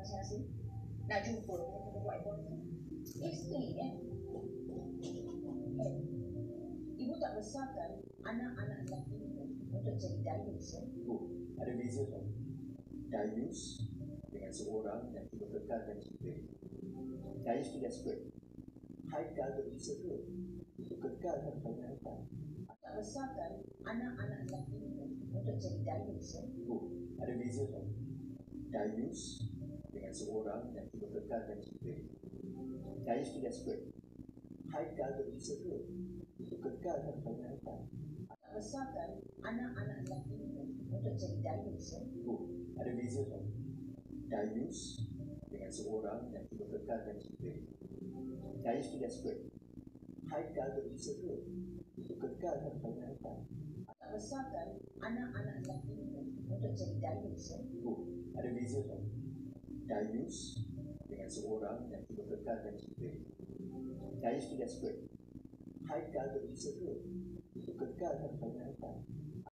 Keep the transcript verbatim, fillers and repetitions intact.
saya rasa. Nak jumpa dengan kita buat appointment. Isteri eh. Eh, ibu tak besarkan anak-anak lelaki ini untuk jadi dayus eh. Bu, ada beza tak? Dayus dengan seorang yang cuba kekalkan cinta. Dayus tu desperate. Haikal berusaha untuk kekalkan pernikahan. Tak besarkan anak-anak lelaki ini untuk jadi dayus eh. Bu, ada beza tak? Dayus dengan seorang yang cuba kekalkan cinta. Dayus tu desperate. Haikal berusaha untuk kekalkan pernikahan. Tak besarkan anak-anak lelaki ini untuk jadi dayus eh. Bu, ada beza tak? Dayus dengan seorang yang cuba kekalkan cinta. Dayus tu desperate. Haikal berusaha untuk kekalkan pernikahan. Tak besarkan anak-anak lelaki ini untuk jadi dayus eh. Bu, ada beza tak? Dayus dengan seorang yang cuba kekalkan cinta. Dayus tu desperate. Haikal berusaha untuk kekalkan pernikahan.